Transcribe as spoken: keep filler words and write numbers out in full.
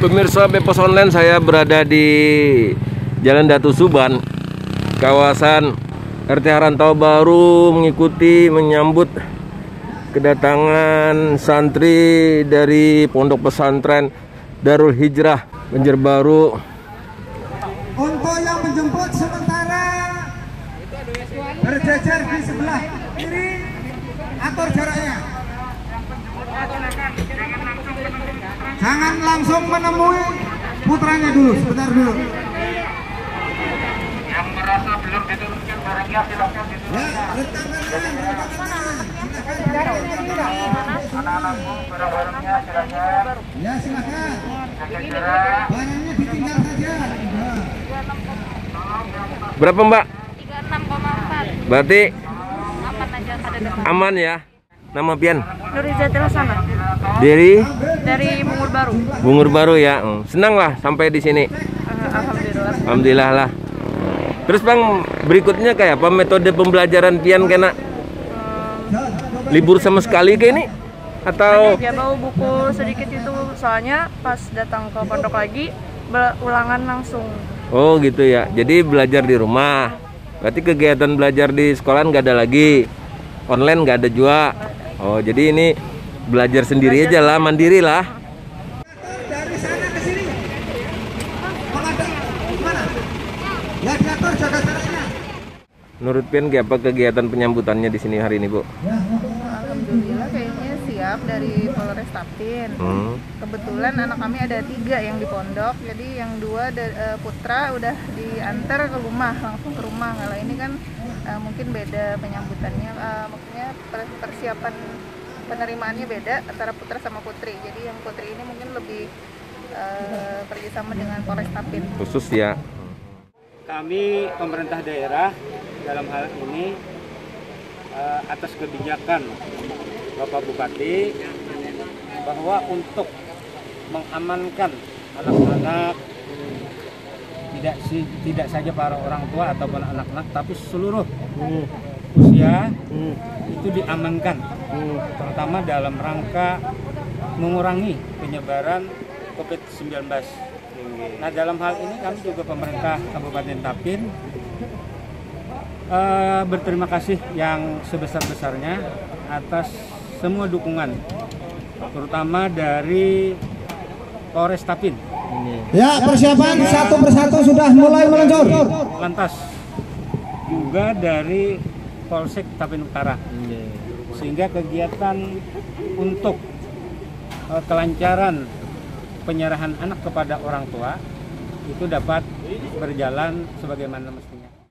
Pemirsa Bepos Online, saya berada di Jalan Datu Suban, kawasan R T Harantau Baru, mengikuti menyambut kedatangan santri dari Pondok Pesantren Darul Hijrah Banjarbaru. Untuk yang menjemput sementara berjajar di sebelah kiri, atur jaraknya. Jangan langsung menemui putranya dulu, sebentar dulu. Yang merasa belum diturunkan barangnya silakan diturunkan. Ya, rentakan tangan, rentakan tangan. Anak-anakku barang-barangnya silakan. Ya, silakan. Jaga Barangnya ditinggal saja. Ya. Berapa Mbak? tiga puluh enam koma empat. Berarti Aman aja pada depan. aman ya. Nama pian? Nurizatil Sana Dari dari Bungur Baru. Bungur Baru ya. Hmm, Senang lah sampai di sini. Alhamdulillah. Alhamdulillah lah. Terus Bang, berikutnya kayak apa metode pembelajaran pian kena libur sama sekali kayak ini? Atau Ya bawa buku sedikit itu, soalnya pas datang ke pondok lagi ulangan langsung. oh gitu ya. Jadi belajar di rumah. Berarti kegiatan belajar di sekolah nggak ada lagi. Online nggak ada juga. Oh, jadi ini belajar sendiri aja lah, mandiri lah. Dari sana ke sini. Menghadap mana? Ya, diatur jaga jaraknya. Menurut Pian, kayak apa kegiatan penyambutannya di sini hari ini, Bu? Alhamdulillah kayaknya siap dari Polres Tapin. Hmm. Kebetulan anak kami ada tiga yang di pondok, jadi yang dua da- eh, putra udah diantar ke rumah, langsung ke rumah. Kalau ini kan eh, mungkin beda penyambutannya, eh, maksudnya per- persiapan penerimaannya beda antara putra sama putri. Jadi yang putri ini mungkin lebih eh, kerjasama dengan Polres Tapin. Khusus ya. Kami pemerintah daerah dalam hal ini eh, atas kebijakan Bapak Bupati bahwa untuk mengamankan anak-anak, tidak si, tidak saja para orang tua ataupun anak-anak, tapi seluruh usia itu diamankan, terutama dalam rangka mengurangi penyebaran covid sembilan belas. Nah, dalam hal ini kami juga pemerintah Kabupaten Tapin eh, berterima kasih yang sebesar-besarnya atas semua dukungan, terutama dari Polres Tapin. Ya, persiapan satu persatu sudah mulai meluncur. Lantas juga dari Polsek Tapin Utara, sehingga kegiatan untuk eh, kelancaran penyerahan anak kepada orang tua itu dapat berjalan sebagaimana mestinya.